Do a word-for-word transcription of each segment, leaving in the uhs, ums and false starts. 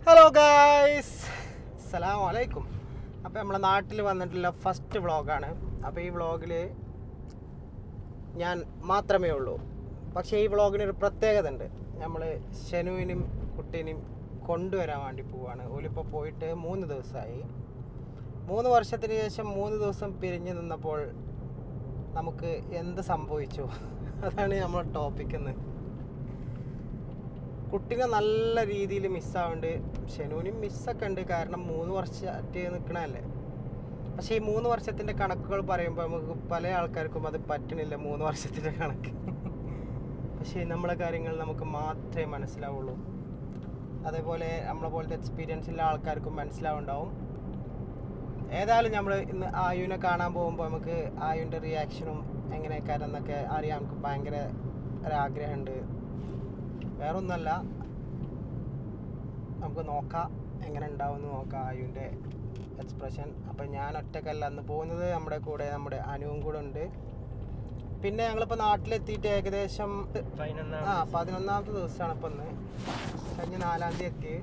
Hello guys, അസ്സലാമു അലൈക്കും. അപ്പോൾ നമ്മളെ നാട്ടിൽ വന്നിട്ടുള്ള ഫസ്റ്റ് വ്ളോഗാണ്. അപ്പോൾ ഈ വ്ളോഗിൽ ഞാൻ മാത്രമേ ഉള്ളൂ. പക്ഷേ ഈ വ്ളോഗിനൊരു പ്രത്യേകത ഉണ്ട്. നമ്മൾ ഷെനുവിനും കുട്ടീനും കൊണ്ടുവരാൻ വേണ്ടി പോവാണ്. ഓലിപ്പോൾ പോയിട്ട് മൂന്ന് ദിവസമായി. മൂന്ന് വർഷത്തിന് ശേഷം മൂന്ന് ദിവസം പിരിഞ്ഞു നിന്നപ്പോൾ നമുക്ക് എന്ത് സംഭവിച്ചു, അതാണ് നമ്മളെ ടോപ്പിക്കെന്ന്. കുട്ടീനെ നല്ല രീതിയിൽ മിസ്സാവുന്നുണ്ട്. ഷെനുവിനും മിസ്സൊക്കെ ഉണ്ട്, കാരണം മൂന്ന് വർഷമായിട്ട് നിൽക്കണല്ലേ. പക്ഷേ ഈ മൂന്ന് വർഷത്തിൻ്റെ കണക്കുകൾ പറയുമ്പോൾ നമുക്ക് പല ആൾക്കാർക്കും അത് പറ്റണില്ല, മൂന്ന് വർഷത്തിൻ്റെ കണക്ക്. പക്ഷേ നമ്മളെ കാര്യങ്ങൾ നമുക്ക് മാത്രമേ മനസ്സിലാവുള്ളൂ. അതേപോലെ നമ്മളെ പോലത്തെ എക്സ്പീരിയൻസ് ഉള്ള ആൾക്കാർക്കും മനസ്സിലാവുണ്ടാവും. ഏതായാലും നമ്മൾ ഇന്ന് ആയുവിനെ കാണാൻ പോകുമ്പോൾ നമുക്ക് ആയുവിൻ്റെ റിയാക്ഷനും എങ്ങനെയൊക്കെ എന്നൊക്കെ അറിയാൻ നമുക്ക് ഭയങ്കര ഒരാഗ്രഹമുണ്ട്. വേറൊന്നല്ല, നമുക്ക് നോക്കാം എങ്ങനെ ഉണ്ടാവുമെന്ന് നോക്കാം ആയുവിൻ്റെ എക്സ്പ്രഷൻ. അപ്പം ഞാൻ ഒറ്റക്കല്ല അന്ന് പോകുന്നത്, നമ്മുടെ കൂടെ നമ്മുടെ അനുവും കൂടെ ഉണ്ട്. പിന്നെ ഞങ്ങളിപ്പോൾ നാട്ടിലെത്തിയിട്ട് ഏകദേശം ആ പതിനൊന്നാമത്തെ ദിവസമാണ് ഇപ്പം ഇന്ന്, കഴിഞ്ഞ നാലാം തീയതി എത്തി.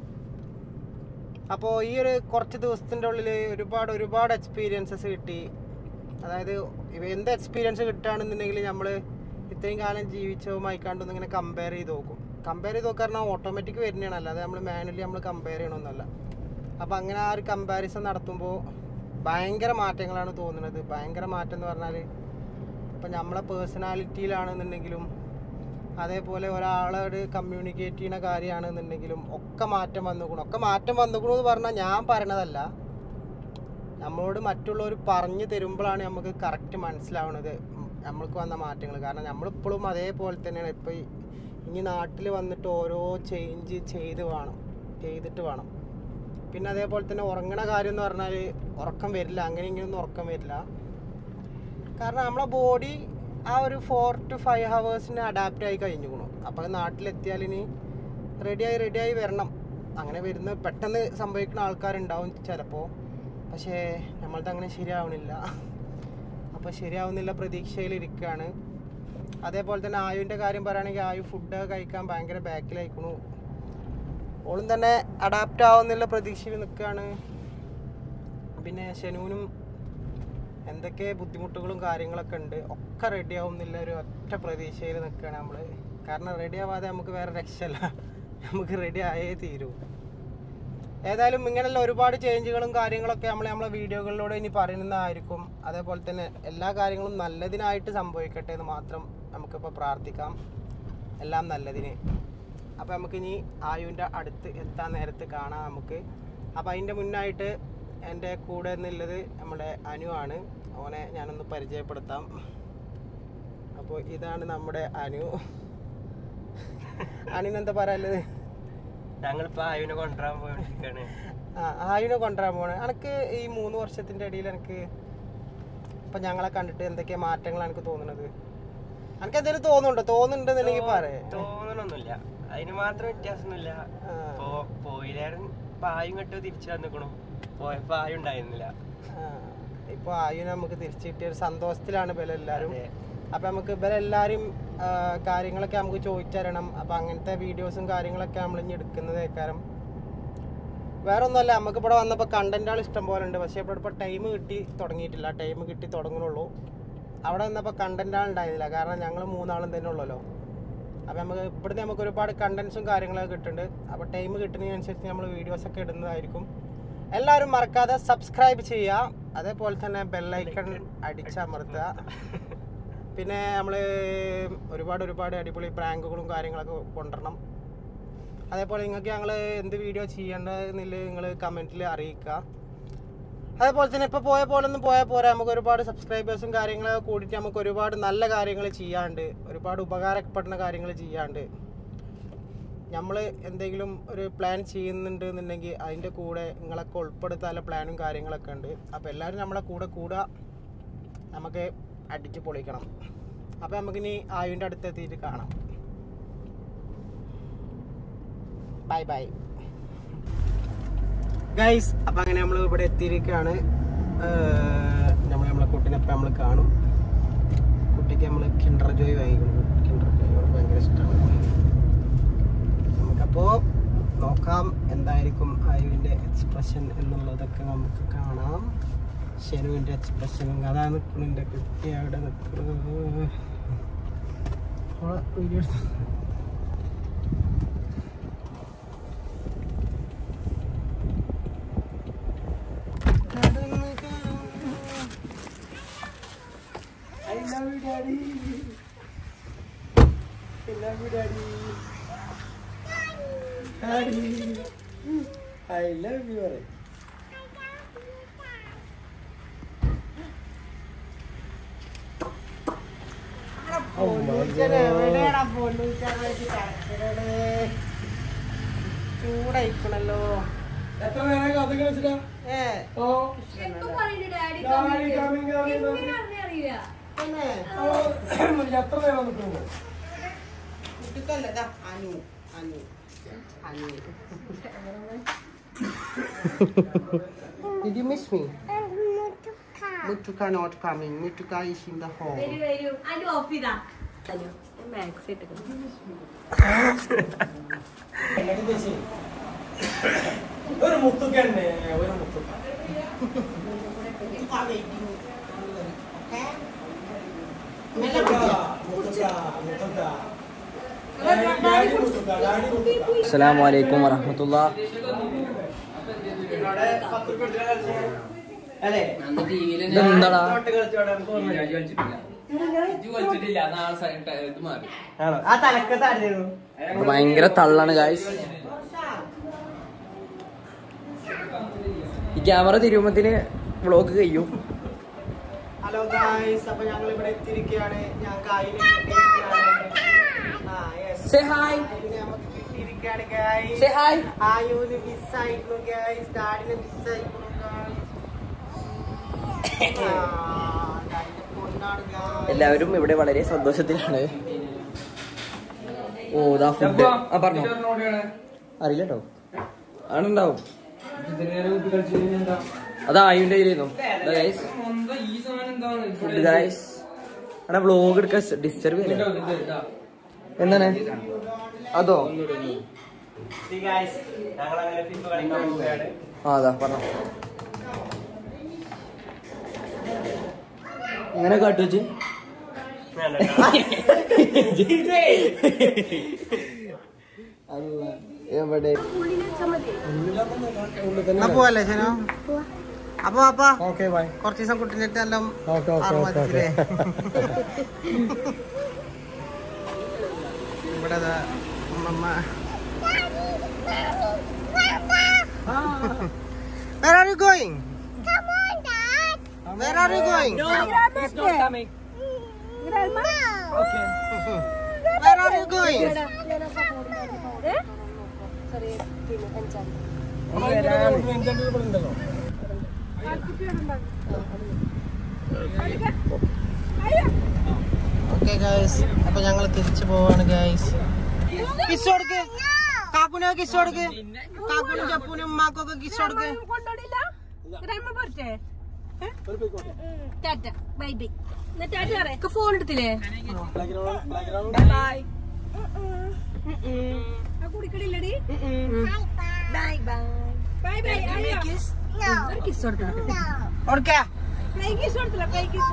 അപ്പോൾ ഈ ഒരു കുറച്ച് ദിവസത്തിൻ്റെ ഉള്ളിൽ ഒരുപാട് ഒരുപാട് എക്സ്പീരിയൻസസ് കിട്ടി. അതായത് എന്ത് എക്സ്പീരിയൻസ് കിട്ടുകയാണെന്നുണ്ടെങ്കിൽ നമ്മൾ ഇത്രയും കാലം ജീവിച്ചതുമായി കണ്ടൊന്നും ഇങ്ങനെ കമ്പയർ ചെയ്ത് നോക്കും. കമ്പയർ ചെയ്ത് നോക്കുക പറഞ്ഞാൽ ഓട്ടോമാറ്റിക് വരുന്നതാണ്, അല്ലാതെ നമ്മൾ മാനുവലി നമ്മൾ കമ്പയർ ചെയ്യണമെന്നല്ല. അപ്പോൾ അങ്ങനെ ആ ഒരു കമ്പാരിസൺ നടത്തുമ്പോൾ ഭയങ്കര മാറ്റങ്ങളാണ് തോന്നുന്നത്. ഭയങ്കര മാറ്റം എന്ന് പറഞ്ഞാൽ ഇപ്പം നമ്മളെ പേഴ്സണാലിറ്റിയിലാണെന്നുണ്ടെങ്കിലും അതേപോലെ ഒരാളോട് കമ്മ്യൂണിക്കേറ്റ് ചെയ്യുന്ന കാര്യമാണെന്നുണ്ടെങ്കിലും ഒക്കെ മാറ്റം വന്നുകൂടും. ഒക്കെ മാറ്റം വന്നുകൂടും എന്ന് പറഞ്ഞാൽ ഞാൻ പറയണതല്ല, നമ്മളോട് മറ്റുള്ളവർ പറഞ്ഞു തരുമ്പോഴാണ് നമുക്ക് കറക്റ്റ് മനസ്സിലാവുന്നത് നമ്മൾക്ക് വന്ന മാറ്റങ്ങൾ. കാരണം നമ്മളിപ്പോഴും അതേപോലെ തന്നെയാണ്. ഇപ്പോൾ ഇനി നാട്ടിൽ വന്നിട്ട് ഓരോ ചേഞ്ച് ചെയ്ത് വേണം ചെയ്തിട്ട് വേണം. പിന്നെ അതേപോലെ തന്നെ ഉറങ്ങണ കാര്യം എന്ന് പറഞ്ഞാൽ ഉറക്കം വരില്ല, അങ്ങനെ ഇങ്ങനെയൊന്നും ഉറക്കം വരില്ല. കാരണം നമ്മളെ ബോഡി ആ ഒരു ഫോർ ടു ഫൈവ് ഹവേഴ്സിന് അഡാപ്റ്റ് ആയി കഴിഞ്ഞുകൊള്ളു. അപ്പോൾ നാട്ടിലെത്തിയാൽ ഇനി റെഡിയായി റെഡിയായി വരണം. അങ്ങനെ വരുന്ന പെട്ടെന്ന് സംഭവിക്കുന്ന ആൾക്കാരുണ്ടാവും ചിലപ്പോൾ, പക്ഷേ നമ്മളത് അങ്ങനെ ശരിയാവണില്ല. അപ്പോൾ ശരിയാവുന്നില്ല പ്രതീക്ഷയിലിരിക്കുകയാണ്. അതേപോലെ തന്നെ ആയുവിൻ്റെ കാര്യം പറയുകയാണെങ്കിൽ ആയു ഫുഡ് കഴിക്കാൻ ഭയങ്കര ബാക്കിലായിക്കണു. ഓളും തന്നെ അഡാപ്റ്റ് ആവുന്നില്ല പ്രതീക്ഷയിൽ നിൽക്കുകയാണ്. പിന്നെ ഷെനുവിനും എന്തൊക്കെ ബുദ്ധിമുട്ടുകളും കാര്യങ്ങളൊക്കെ ഉണ്ട്, ഒക്കെ റെഡി ആവുന്നില്ല ഒരു ഒറ്റ പ്രതീക്ഷയിൽ നിൽക്കുകയാണ് നമ്മൾ. കാരണം റെഡി ആവാതെ നമുക്ക് വേറെ രക്ഷയില്ല, നമുക്ക് റെഡി ആയേ തീരൂ. ഏതായാലും ഇങ്ങനെയുള്ള ഒരുപാട് ചേഞ്ചുകളും കാര്യങ്ങളൊക്കെ നമ്മൾ നമ്മളെ വീഡിയോകളിലൂടെ ഇനി പറയുന്നതായിരിക്കും. അതേപോലെ തന്നെ എല്ലാ കാര്യങ്ങളും നല്ലതിനായിട്ട് സംഭവിക്കട്ടെ എന്ന് മാത്രം നമുക്കിപ്പോൾ പ്രാർത്ഥിക്കാം, എല്ലാം നല്ലതിന്. അപ്പോൾ നമുക്കിനി ആയുവിൻ്റെ അടുത്ത് എത്താൻ നേരത്ത് കാണാം നമുക്ക്. അപ്പോൾ അതിൻ്റെ മുന്നായിട്ട് എൻ്റെ കൂടെ നിന്നുള്ളത് നമ്മുടെ അനു ആണ്. അവനെ ഞാനൊന്ന് പരിചയപ്പെടുത്താം. അപ്പോൾ ഇതാണ് നമ്മുടെ അനു. അനുവിനെന്താ പറയാനുള്ളത്? ഞങ്ങളിപ്പോൾ ആയുവിനെ കൊണ്ടുവരാൻ പോയിട്ടാണ്. ആ ആയുവിനെ കൊണ്ടുവരാൻ പോകണേ. എനിക്ക് ഈ മൂന്ന് വർഷത്തിൻ്റെ ഇടയിൽ എനിക്ക് ഇപ്പം ഞങ്ങളെ കണ്ടിട്ട് എന്തൊക്കെയാ മാറ്റങ്ങളാണ് എനിക്ക് തോന്നുന്നത്? എനിക്ക് എന്തെങ്കിലും തോന്നുന്നുണ്ടോ? തോന്നുന്നുണ്ടെന്നുണ്ടെങ്കിൽ പറയേ. തോന്നണമൊന്നുമില്ല, അതിന് മാത്രം വ്യത്യാസമൊന്നുമില്ല. പോയില്ലായിരുന്നു ഇപ്പം ആയും കെട്ടോ തിരിച്ചു വന്നിക്കണു, പോയപ്പോൾ ആയും ഉണ്ടായിരുന്നില്ല. ഇപ്പോൾ ആയുവിനെ നമുക്ക് തിരിച്ചു കിട്ടിയ ഒരു സന്തോഷത്തിലാണ് ഇവരെല്ലാവരും. അപ്പം നമുക്ക് ഇവരെല്ലാവരും കാര്യങ്ങളൊക്കെ നമുക്ക് ചോദിച്ചറിയണം. അപ്പം അങ്ങനത്തെ വീഡിയോസും കാര്യങ്ങളൊക്കെ നമ്മൾ ഇനി എടുക്കുന്നത് കാരണം വേറെ ഒന്നുമല്ല, നമുക്ക് ഇവിടെ വന്നപ്പോൾ കണ്ടൻറ്റുകൾ ഇഷ്ടം പോലെ ഉണ്ട്. പക്ഷേ ഇവിടെ ഇപ്പോൾ ടൈം കിട്ടി തുടങ്ങിയിട്ടില്ല, ടൈം കിട്ടി തുടങ്ങുന്നുള്ളൂ. അവിടെ വന്നപ്പോൾ കണ്ടൻറ്റുകൾ ഉണ്ടായിരുന്നില്ല, കാരണം ഞങ്ങൾ മൂന്നാളും തന്നെ ഉള്ളല്ലോ. അപ്പം നമുക്ക് ഇവിടുന്ന് നമുക്ക് ഒരുപാട് കണ്ടൻസും കാര്യങ്ങളൊക്കെ കിട്ടുന്നുണ്ട്. അപ്പോൾ ടൈം കിട്ടുന്നതിനനുസരിച്ച് നമ്മൾ വീഡിയോസൊക്കെ ഇടുന്നതായിരിക്കും. എല്ലാവരും മറക്കാതെ സബ്സ്ക്രൈബ് ചെയ്യുക, അതേപോലെ തന്നെ ബെല്ലൈക്കൺ അടിച്ചമർത്തുക. പിന്നെ നമ്മൾ ഒരുപാട് ഒരുപാട് അടിപൊളി പ്രാങ്കുകളും കാര്യങ്ങളൊക്കെ കൊണ്ടുവരണം. അതേപോലെ നിങ്ങൾക്ക് ഞങ്ങൾ എന്ത് വീഡിയോ ചെയ്യേണ്ടതെന്നില്ല നിങ്ങൾ കമൻറ്റിൽ അറിയിക്കുക. അതേപോലെ തന്നെ ഇപ്പോൾ പോയ പോലെ ഒന്നും പോയാൽ പോരാ, നമുക്ക് ഒരുപാട് സബ്സ്ക്രൈബേഴ്സും കാര്യങ്ങളൊക്കെ കൂടിയിട്ട് നമുക്ക് ഒരുപാട് നല്ല കാര്യങ്ങൾ ചെയ്യാണ്ട്, ഒരുപാട് ഉപകാരപ്പെടുന്ന കാര്യങ്ങൾ ചെയ്യാണ്ട്. നമ്മൾ എന്തെങ്കിലും ഒരു പ്ലാൻ ചെയ്യുന്നുണ്ട് എന്നുണ്ടെങ്കിൽ അതിൻ്റെ കൂടെ നിങ്ങളൊക്കെ ഉൾപ്പെടുത്താനുള്ള പ്ലാനും കാര്യങ്ങളൊക്കെ ഉണ്ട്. അപ്പോൾ എല്ലാവരും നമ്മളെ കൂടെ കൂടുക, നമുക്ക് അടിച്ച് പൊളിക്കണം. അപ്പോൾ നമുക്കിനി ആയുവിൻ്റെ അടുത്ത് എത്തിയിട്ട് കാണാം. Bye bye guys. അപ്പം അങ്ങനെ നമ്മൾ ഇവിടെ എത്തിയിരിക്കുകയാണ്. നമ്മൾ നമ്മളെ കുട്ടീനെ എപ്പം നമ്മൾ കാണും. കുട്ടിക്ക് നമ്മൾ കിൻഡർ ജോയ് വാങ്ങിക്കണം. കിൻഡർ ജോയ് ഭയങ്കര ഇഷ്ടമാണ് നമുക്കപ്പോൾ. നോക്കാം എന്തായിരിക്കും ആയുവിൻ്റെ എക്സ്പ്രഷൻ എന്നുള്ളതൊക്കെ നമുക്ക് കാണാം. ഷെനുവിൻ്റെ എക്സ്പ്രഷനും അതാ നിൽക്കുന്നുണ്ട് കുട്ടി അവിടെ നിൽക്കുന്നത്. I love you, Daddy. I love you, Daddy. Daddy. I love you. ചൂടായിക്കണല്ലോ. എത്ര നേരം കാത്തൊക്കെ വെച്ചിട്ടാ? എത്ര നേരം നിൽക്കുന്നു? Did you miss me? Mutuka not coming. Mutuka is in the hall. Very, very. And off ida. Hello. Max it. ഒരു മുത്തുക്കന്നെ ഒരു മുത്തുക്ക. അസ്സലാമു അലൈക്കും വറഹ്മത്തുള്ളാഹ്. ഭയങ്കര തള്ളാണ് ഗായ്സ്. ഈ ക്യാമറ തിരുവുമ്പത്തിന് വ്ളോഗ് കഴിയും. ഹലോ ഗായ്സ്, അപ്പൊ ഞങ്ങൾ ഇവിടെ എത്തിയിരിക്കുകയാണ്. ഞങ്ങൾക്ക് ആയിരം ആയൂന് മിസ്സായിരുന്നു ഗായ്സ്, ഡാഡിനെ മിസ്സായിരുന്നു. എല്ലാവരും ഇവിടെ വളരെ സന്തോഷത്തിലാണ്. ഓ ദാ ഫുഡ്. ആ പറഞ്ഞോ. അറിയില്ല കേട്ടോ, ആണുണ്ടാവും. അതാ ആയുന്റെ കയ്യിലായിരുന്നു ഫുഡ് ഗായ്സ്. അവിടെ വ്ളോഗ് എടുക്കാൻ ഡിസ്റ്റർബ് ചെയ്യില്ല. എന്താണ് അതോ? ആ അതാ പറഞ്ഞോ. എങ്ങനെ കാട്ടു വെച്ച് എവിടെ പോവല്ലേ ശനോ? അപ്പൊ അപ്പാ കുറച്ച് ദിവസം കുട്ടിനിട്ട് എല്ലാം ഇവിടെ അമ്മ. Where are you going? Come on, Dad. Where are you going? No, he's not coming. Grandma? Okay. Where are you going? Okay guys, അപ്പൊ ഞങ്ങൾ തിരിച്ചു പോവാണ് ഗൈസ്. കിസ് കൊടുക്ക് കാക്കുനെ, കിസ് കൊടുക്ക് കാക്കുനും ചപ്പൂനും ഉമ്മാക്കൊക്കെ കിസ് കൊടുക്ക്. ഫോൺ എടുത്തില്ലേ? കുടിക്കണില്ലടി. Bye bye bye bye. Kiss കൊടുത്തില്ല. കിസ് കൊടുത്തില്ല.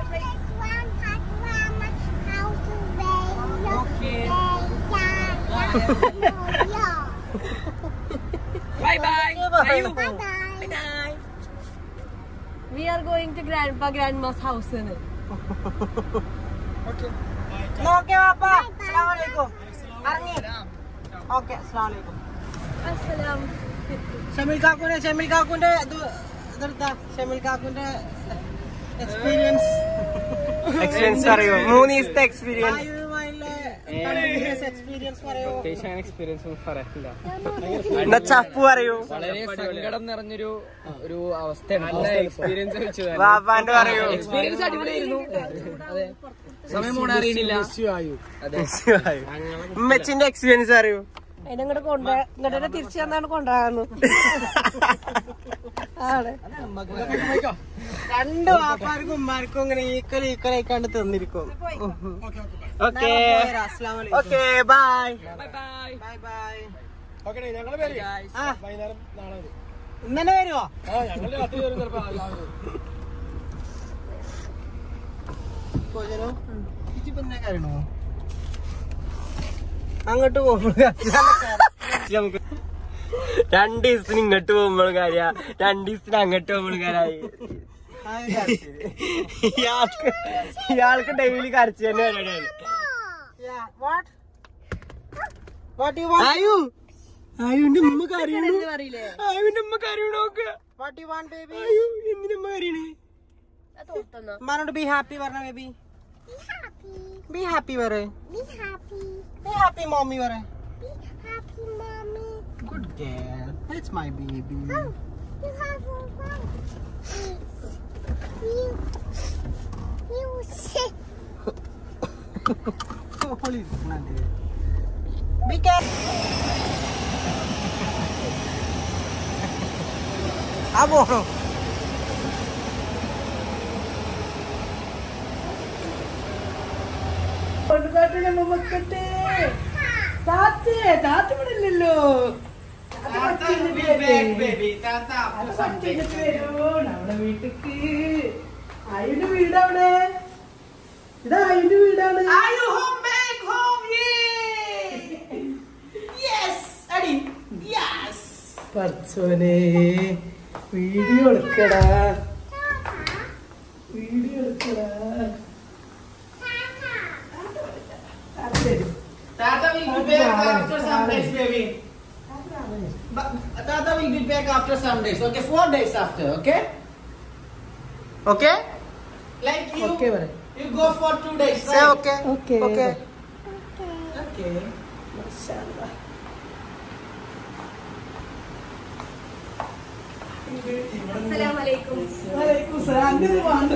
Bye bye. Bye bye. We are going to grandpa grandma's house. Okay. Okay, Papa. Assalamualaikum. Arni. Okay, assalamualaikum. Assalam. Shamil kakune, Shamil kakune itu ഇതെടുത്താ. ഷെമിൽ കാക്കുന്റെ experience experience പറയൂ. മൂന്ന് ദിവസത്തെ experience experience പറയൂ. Experience പറയില്ല. ചപ്പു പറയൂ. വളരെ സങ്കടം നിറഞ്ഞൊരു ഒരു അവസ്ഥയാണ്. എക്സ്പീരിയൻസ് ബാബാന്റെ പറയൂ. എക്സ്പീരിയൻസ് അടിപൊളിയായിരുന്നു. അതെ, സമയം പോണ അറിയണില്ല. ഉമ്മച്ചിന്റെ എക്സ്പീരിയൻസ് അറിയൂ. അതിനങ്ങോട്ട് കൊണ്ടുപോയി ഇങ്ങോട്ട് തിരിച്ചു തന്നാണ് കൊണ്ടുപോകാന്ന്. രണ്ടു വാപ്പാർക്കും ഉമ്മാർക്കും ഇങ്ങനെ ഈക്വൽ ഈക്വൽ ആയിക്കാണ്ട് തന്നിരിക്കും. Okay okay bye bye bye. ഇന്നലെ വരുവോ? അങ്ങോട്ട് പോകുമ്പോൾ നമുക്ക് രണ്ട് ദിവസത്തിന് ഇങ്ങോട്ട് പോകുമ്പോഴും കാര്യ രണ്ട് ദിവസത്തിന് അങ്ങോട്ട് പോകുമ്പോഴും കാര്യമായി. ഇയാൾക്ക് ഇയാൾക്ക് ഡെയിലി കരച്ചു തന്നെ പരിപാടിയാണ്. ആയു ആയുന്റെ ഉമ്മ കരയണു. ആയുന്റെ ഉമ്മ കരയണു നോക്ക്. ആയു എന്തിനമ്മ കരയണേ? ഉമ്മാനോട് ബി ഹാപ്പി പറഞ്ഞ ബേബി. ബി ഹാപ്പി പറ. ബി ഹാപ്പി മോമ്മി പറ. Good girl. That's my baby. Oh, you have a phone. You, you sit. Holy plant. Be careful. Abo. കൊണ്ടുകാട്ടിലെ മമ്മക്കട്ടെ താത്തേ താത്ത ഇവിടെ ഇല്ലല്ലോ. നമ്മുടെ വീട്ടിക്ക് അയിന്റെ വീടവിടെ. ഇതാ അയിന്റെ വീടാണ്. പർച്ചോനെ വീഡിയോ എടുക്കടാ വീഡിയോ എടുക്കടാ. Tata will be back after some days, baby. Tata will be back after some days. Okay, four days after. Okay. Okay. Like you. Okay, bye. You go for two days. Right? Say okay. Okay. Okay. Okay. Mashallah. Assalamualaikum. Waalaikumsalam. Ini mana?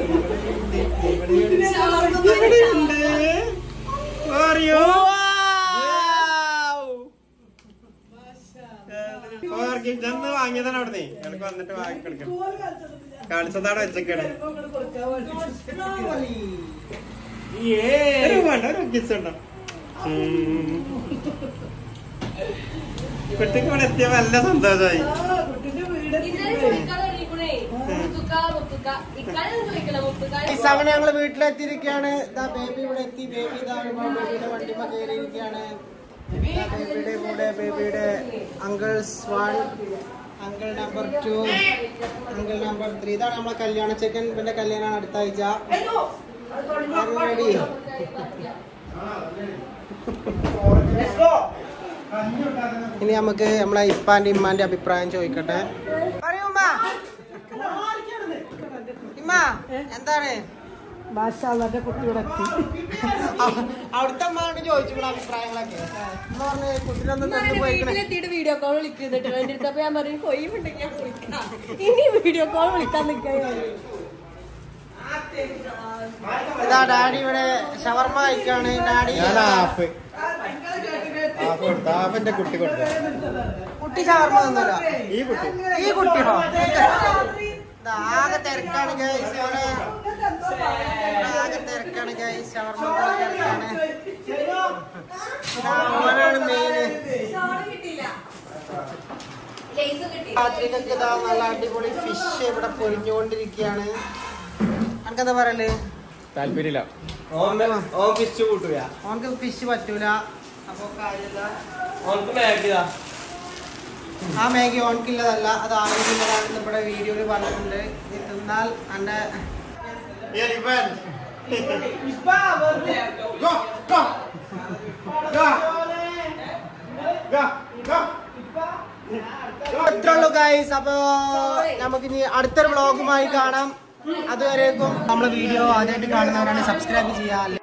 വാങ്ങിയതാണ് അവിടെ എനിക്ക് വന്നിട്ട് വാങ്ങിക്കെടുക്കാം. കാണിച്ചതാണ് വെച്ചേക്കണേ. വേണ്ട ഒരു kiss ഉണ്ടോ? കുട്ടിക്ക് ഇവിടെ എത്തിയ നല്ല സന്തോഷമായി. അങ്ങനെ ഞങ്ങള് വീട്ടിലെത്തിയിരിക്കുകയാണ്. ഇതാ ബേബി ഇവിടെ എത്തി. ബേബി ഇതാ ബേബിയുടെ വണ്ടിമ കയറിയിരിക്കുകയാണ്. ബേബിയുടെ കൂടെ ബേബിയുടെ uncles one, uncle number two, uncle number three. ഇതാണ് നമ്മളെ കല്യാണ ചെക്കൻ. ഇവന്റെ കല്യാണമാണ് അടുത്ത ആഴ്ച. റെഡി? ഇനി നമുക്ക് നമ്മളെ ഇപ്പാന്റെ ഇമ്മാന്റെ അഭിപ്രായം ചോദിക്കട്ടെ. പറയൂ ഉമ്മ. ഇമ്മ എന്താണ് മാഷാഅല്ലാഹ് കുട്ടിയുടെ എത്തി. അവിടുത്തെ അമ്മയോട് ചോദിച്ചു അഭിപ്രായങ്ങളൊക്കെ. വീട്ടിലെത്തിയിട്ട് വീഡിയോ കോൾ വിളിക്കുന്നുണ്ട്. എന്റെ അടുത്തപ്പോ ഞാൻ പറഞ്ഞു കൊയ്യുണ്ടെങ്കിൽ ഞാൻ വിളിക്കാം. ഇനി വീഡിയോ കോൾ വിളിക്കാൻ നിൽക്കാൻ. ഇതാ ഡാഡി ഇവിടെ ഷവർമ കഴിക്കാണ്. ഡാഡി കുട്ടി കൊടുത്തു. കുട്ടി ഷവർമ തന്നല്ലോ. ഈ കുട്ടി ഈ കുട്ടിയോ ആകെ തിരക്കാണ് ഗൈസ്. അവിടെ ആകെ തിരക്കാണ് ഗൈസ്. ഷവർമ തിരക്കാണ്. ഓനാണ് മെയിന്. രാത്രിക്കൊക്കെ ഇതാ നല്ല അടിപൊളി ഫിഷ് ഇവിടെ പൊരിഞ്ഞുകൊണ്ടിരിക്കുകയാണ്. അനക്കെന്താ പറയല്? താല്പര്യമില്ല. ഫിഷ് കൂട്ടൂല. ഓനക്ക് ഫിഷ് പറ്റൂല. അപ്പൊ കാര്യമില്ല. ആ മാഗി ഓൺക്കില്ലതല്ല, അത് ആരോഗ്യമുള്ളതാണെന്ന് ഇവിടെ വീഡിയോയിൽ പറഞ്ഞിട്ടുണ്ട്. ഇത് തിന്നാൽ എന്റെ ഇത്രയുള്ളൂ ഗൈസ്. അപ്പൊ നമുക്കിനി അടുത്തൊരു വ്ളോഗുമായി കാണാം. അതുവരേക്കും നമ്മളെ വീഡിയോ ആദ്യമായിട്ട് കാണുന്നവരാണ് സബ്സ്ക്രൈബ് ചെയ്യാം.